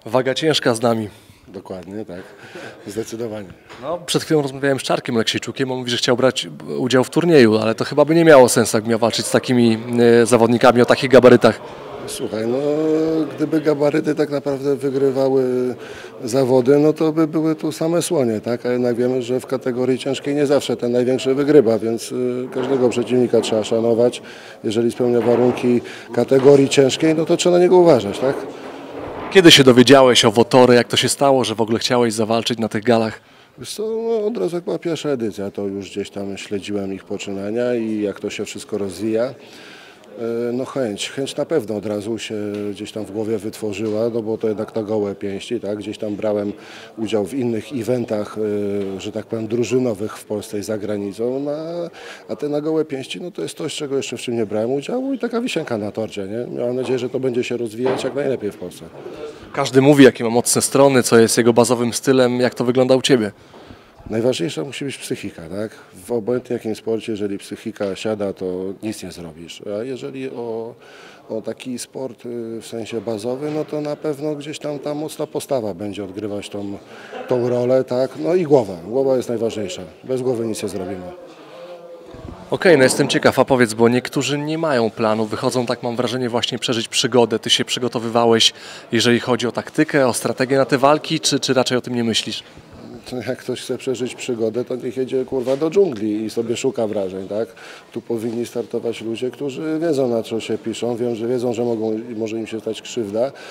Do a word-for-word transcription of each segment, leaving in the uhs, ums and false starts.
Waga ciężka z nami. Dokładnie, tak. Zdecydowanie. No, przed chwilą rozmawiałem z Czarkiem Aleksiejczukiem, on mówi, że chciał brać udział w turnieju, ale to chyba by nie miało sensu, jak miał walczyć z takimi e, zawodnikami o takich gabarytach. Słuchaj, no gdyby gabaryty tak naprawdę wygrywały zawody, no to by były tu same słonie, tak? A jednak wiemy, że w kategorii ciężkiej nie zawsze ten największy wygrywa, więc y, każdego przeciwnika trzeba szanować. Jeżeli spełnia warunki kategorii ciężkiej, no to trzeba na niego uważać, tak? Kiedy się dowiedziałeś o Wotory, jak to się stało, że w ogóle chciałeś zawalczyć na tych galach? Wiesz co, no, od razu jak była pierwsza edycja, to już gdzieś tam śledziłem ich poczynania i jak to się wszystko rozwija. No chęć, chęć na pewno od razu się gdzieś tam w głowie wytworzyła, no bo to jednak na gołe pięści, tak? Gdzieś tam brałem udział w innych eventach, że tak powiem, drużynowych w Polsce i za granicą, no, a te na gołe pięści, no to jest coś, czego jeszcze w czym nie brałem udziału i taka wisienka na torcie, nie? Mam nadzieję, że to będzie się rozwijać jak najlepiej w Polsce. Każdy mówi, jakie ma mocne strony, co jest jego bazowym stylem, jak to wygląda u Ciebie? Najważniejsza musi być psychika, tak? W obojętnie jakim sporcie, jeżeli psychika siada, to nic nie zrobisz. A jeżeli o, o taki sport w sensie bazowy, no to na pewno gdzieś tam ta mocna postawa będzie odgrywać tą, tą rolę, tak? No i głowa. Głowa jest najważniejsza. Bez głowy nic nie zrobimy. Okej, no jestem ciekaw, a powiedz, bo niektórzy nie mają planu, wychodzą, tak mam wrażenie, właśnie przeżyć przygodę. Ty się przygotowywałeś, jeżeli chodzi o taktykę, o strategię na te walki, czy, czy raczej o tym nie myślisz? Jak ktoś chce przeżyć przygodę, to niech jedzie kurwa do dżungli i sobie szuka wrażeń, tak? Tu powinni startować ludzie, którzy wiedzą, na co się piszą, wiem, że wiedzą, że mogą, może im się stać krzywda, yy,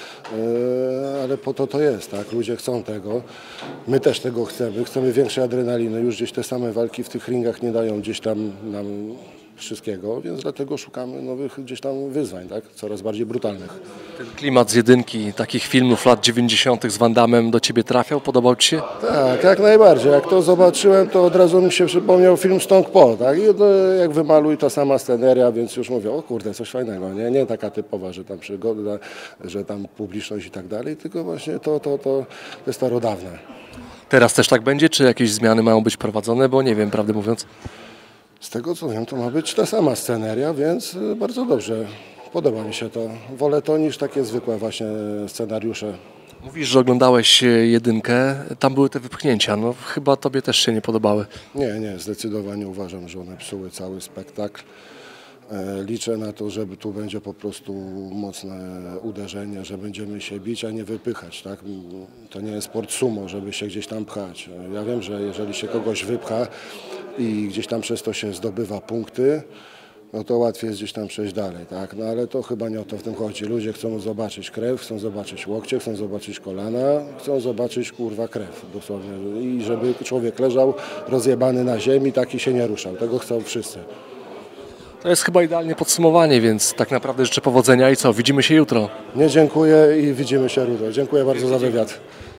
ale po to to jest, tak? Ludzie chcą tego, my też tego chcemy, chcemy większej adrenaliny, już gdzieś te same walki w tych ringach nie dają gdzieś tam nam wszystkiego, więc dlatego szukamy nowych gdzieś tam wyzwań, tak? Coraz bardziej brutalnych. Ten klimat z jedynki, takich filmów lat dziewięćdziesiątych z Van Dammem do Ciebie trafiał? Podobał Ci się? Tak, jak najbardziej. Jak to zobaczyłem, to od razu mi się przypomniał film Stone Cold, tak? I no, jak wymaluj, ta sama sceneria, więc już mówię, o kurde, coś fajnego, nie? Nie taka typowa, że tam przygoda, że tam publiczność i tak dalej, tylko właśnie to, to, to jest starodawne. Teraz też tak będzie, czy jakieś zmiany mają być prowadzone? Bo nie wiem, prawdę mówiąc. Z tego co wiem, to ma być ta sama sceneria, więc bardzo dobrze. Podoba mi się to. Wolę to niż takie zwykłe właśnie scenariusze. Mówisz, że oglądałeś jedynkę, tam były te wypchnięcia, no chyba Tobie też się nie podobały. Nie, nie, zdecydowanie uważam, że one psuły cały spektakl. Liczę na to, że tu będzie po prostu mocne uderzenie, że będziemy się bić, a nie wypychać. Tak? To nie jest sport sumo, żeby się gdzieś tam pchać. Ja wiem, że jeżeli się kogoś wypcha i gdzieś tam przez to się zdobywa punkty, no to łatwiej jest gdzieś tam przejść dalej, tak? No ale to chyba nie o to w tym chodzi. Ludzie chcą zobaczyć krew, chcą zobaczyć łokcie, chcą zobaczyć kolana, chcą zobaczyć kurwa krew dosłownie. I żeby człowiek leżał rozjebany na ziemi, taki się nie ruszał. Tego chcą wszyscy. To jest chyba idealnie podsumowanie, więc tak naprawdę życzę powodzenia i co, widzimy się jutro. Nie, dziękuję i widzimy się jutro. Dziękuję bardzo za wywiad.